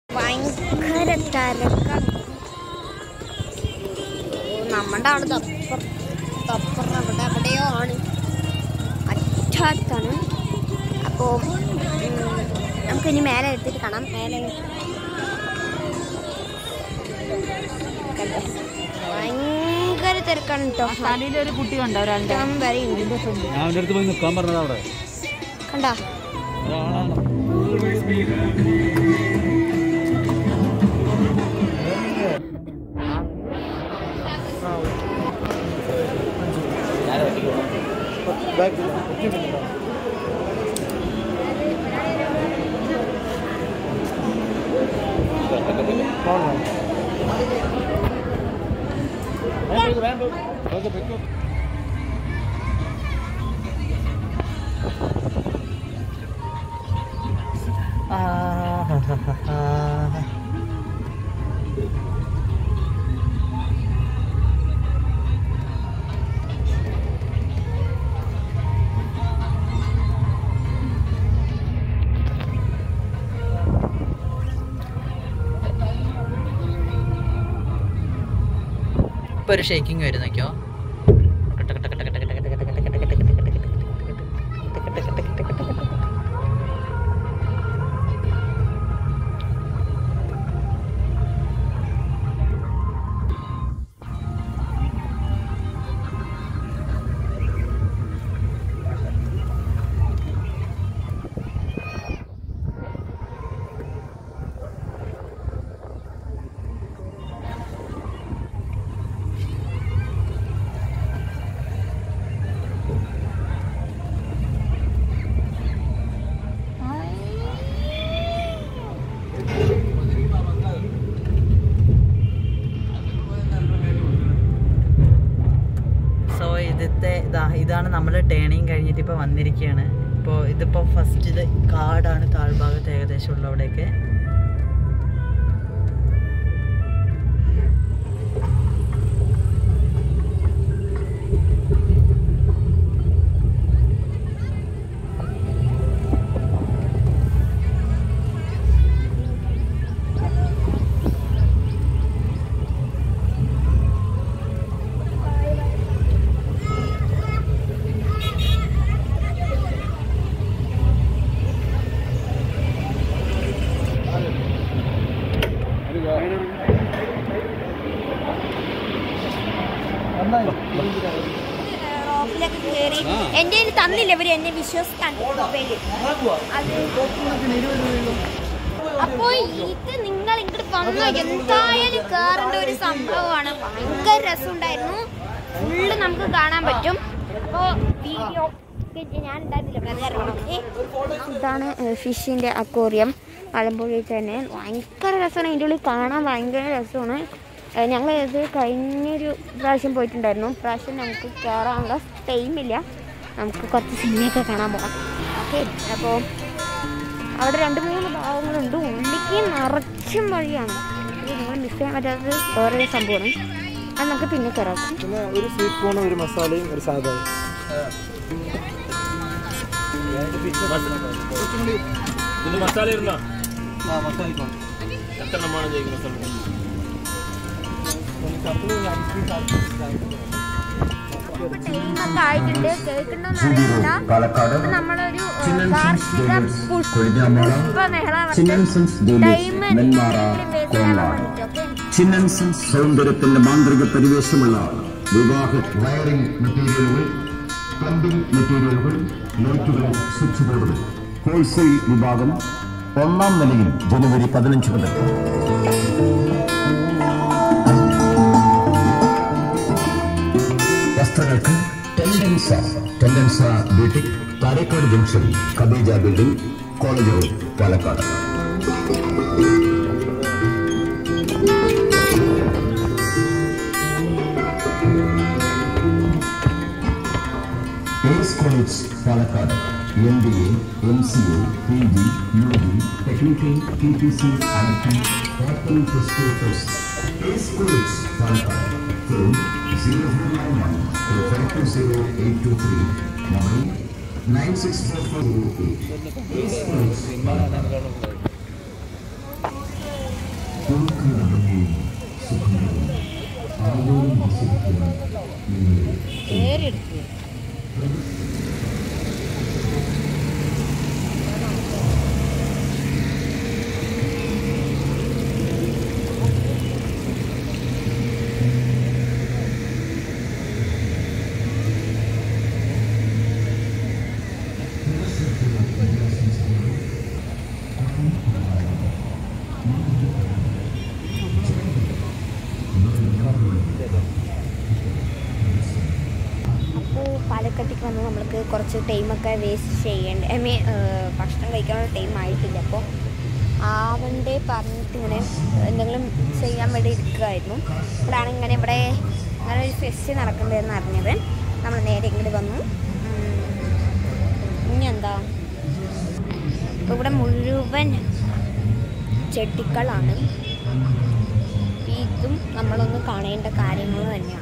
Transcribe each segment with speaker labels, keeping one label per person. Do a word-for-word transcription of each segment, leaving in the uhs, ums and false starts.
Speaker 1: ഭയങ്കര തിരക്കാണ്. നമ്മുടെ അവിടെ തപ്പർ തപ്പർ അവിടെ എവിടെയോ ആണ്, അറ്റാത്താണ്. അപ്പോൾ നമുക്കിനി മേലെ എടുത്തിട്ട് കാണാം. മേലെ ഭയങ്കര തിരക്കാണ് കേട്ടോ.
Speaker 2: ഒരു കുട്ടി കണ്ടോ?
Speaker 1: കണ്ടോ?
Speaker 2: ഇപ്പോൾ ഒരു ഷേക്കിംഗ് വരും നോക്കിയോ. ഇതിത്തെ ഇതാ ഇതാണ് നമ്മൾ ടേണിങ് കഴിഞ്ഞിട്ട് ഇപ്പോൾ വന്നിരിക്കുകയാണ്. ഇപ്പോൾ ഇതിപ്പോൾ ഫസ്റ്റ് ഇത് കാടാണ് താഴ്ഭാഗത്ത് ഏകദേശം ഉള്ളവിടെയൊക്കെ. റോപ്പിലൊക്കെ കയറി എൻ്റെ കയ്യിൽ തന്നില്ല ഇവര്, എന്നെ വിശ്വസിക്കാൻ. അപ്പോൾ ഇത് നിങ്ങൾ ഇങ്ങോട്ട് വന്നു എന്തായാലും കയറേണ്ട ഒരു സംഭവമാണ്. ഭയങ്കര രസമുണ്ടായിരുന്നു. ഫുള്ള് നമുക്ക് കാണാൻ പറ്റും. അപ്പോൾ വീഡിയോ ഞാൻ ഉണ്ടായിരുന്നില്ല. ഇതാണ് ഫിഷിൻ്റെ അക്വേറിയം മലമ്പുഴയിൽ തന്നെ. ഭയങ്കര രസമാണ്. അതിൻ്റെ ഉള്ളിൽ കാണാൻ ഭയങ്കര രസമാണ്. ഞങ്ങൾ ഇത് കഴിഞ്ഞൊരു പ്രാവശ്യം പോയിട്ടുണ്ടായിരുന്നു. പ്രാവശ്യം നമുക്ക് കയറാനുള്ള ടൈമില്ല. നമുക്ക് കുറച്ച് സിനിമയൊക്കെ കാണാൻ പോകാം. ഓക്കെ, അപ്പോൾ അവിടെ രണ്ട് മൂന്ന് ഭാഗങ്ങളുണ്ട്. ഉള്ളിക്ക് നിറച്ചും വഴിയാണ്. നിങ്ങൾ മിസ് ചെയ്യാൻ പറ്റാത്തത് വേറെ സംഭവമാണ്. അത് നമുക്ക് പിന്നെ കയറാം.
Speaker 3: പിന്നെ ഒരു സ്വീറ്റ് കോണും ഒരു മസാലയും ഒരു സാധനവും.
Speaker 4: മസാല ഇരുന്നോ?
Speaker 3: ആ മസാല
Speaker 4: എത്രണ്ണമാണ് ചെയ്യുന്നത്?
Speaker 1: ടൈമൊക്കെ ആയിട്ടുണ്ട്. കേൾക്കണ്ടോന്ന് അറിയില്ല. നമ്മളൊരു കാർഷിക
Speaker 5: ചിന്നൻസൺസ് സൗന്ദര്യത്തിന്റെ മാന്ത്രിക പരിവേശമുള്ള വിവാഹ വയറിംഗ് മെറ്റീരിയലുകൾ, പ്ലംബിംഗ് മെറ്റീരിയലുകൾ, ലൈറ്റുകൾ, സ്വിച്ച് ബോർഡുകൾ ഹോൾസെയിൽ വിഭാഗം ഒന്നാം നിലയിൽ ജനുവരി പതിനഞ്ച് മുതൽ. വസ്ത്രങ്ങൾക്ക് Tendenza Tendenza boutique, Tharekkad junction, Khadeeja building, college road, Palakkad. College Palakkad M B A, M C A, P G, U G, technical, T T C, I T, open course. College Palakkad. Phone zero four nine one two five two zero eight two three, mobile nine six four four zero eight.
Speaker 2: പാലക്കാട്ടേക്ക് വന്ന് നമ്മൾക്ക് കുറച്ച് ടൈമൊക്കെ waste ചെയ്യേണ്ട I mean ഭക്ഷണം കഴിക്കാനുള്ള time ആയിട്ടില്ല. അപ്പോൾ ആവണ്ടേ പറഞ്ഞിട്ട് ഇങ്ങനെ എന്തെങ്കിലും ചെയ്യാൻ വേണ്ടി ഇരിക്കുമായിരുന്നു. ഇവിടെയാണ് ഇങ്ങനെ ഇവിടെ അങ്ങനെ ഒരു ഫെസ്റ്റ് നടക്കുന്നതെന്ന് അറിഞ്ഞത്. നമ്മൾ നേരെ ഇങ്ങോട്ട് വന്നു. ഇനി എന്താ ഇപ്പോൾ ഇവിടെ മുഴുവൻ ചെടികളാണ്. ഇതും നമ്മളൊന്ന് കാണേണ്ട കാര്യങ്ങൾ തന്നെയാണ്.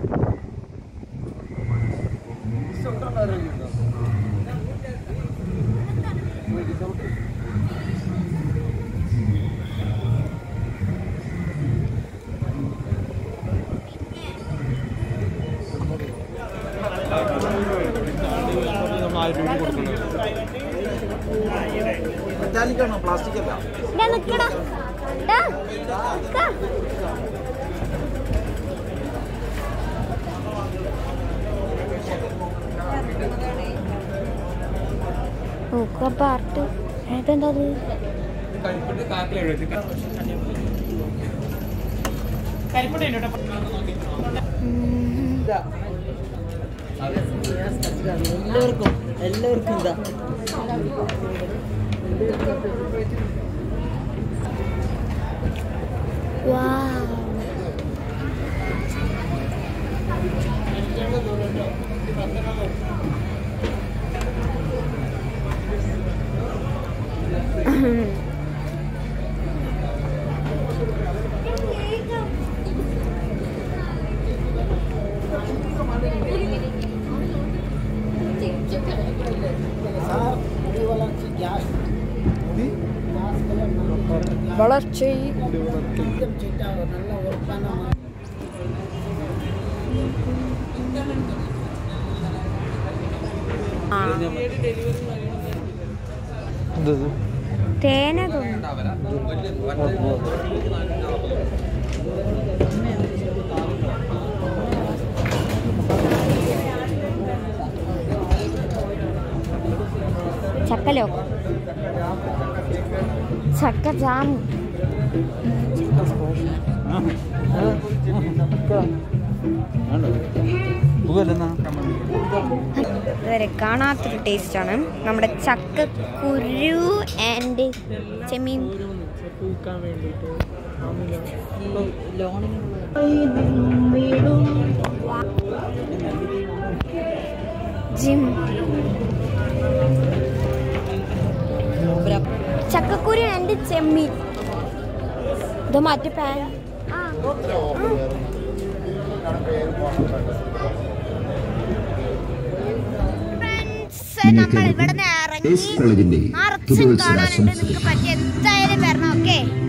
Speaker 3: പ്ലാസ്റ്റിക് അല്ല
Speaker 2: പാർട്ട് ഏതെന്താ
Speaker 6: എല്ലാവർക്കും എല്ലാവർക്കും എന്താ വളർച്ച തേന ചക്കലോ ചക്ക ജാം ഇതുവരെ കാണാത്തൊരു ടേസ്റ്റാണ് നമ്മുടെ ചക്ക കുരു ആൻഡ് ചെമ്മീൻ. ജിം ചക്കക്കുരു ആൻഡ് ചെമ്മീൻ. ഇത് മറ്റേ പാൻ നമ്മൾ ഇവിടെ നിന്ന് ഇറങ്ങി നിറച്ചും കാണാനുണ്ട്. നിങ്ങൾക്ക് പറ്റി എന്തായാലും വരണം. ഓക്കെ.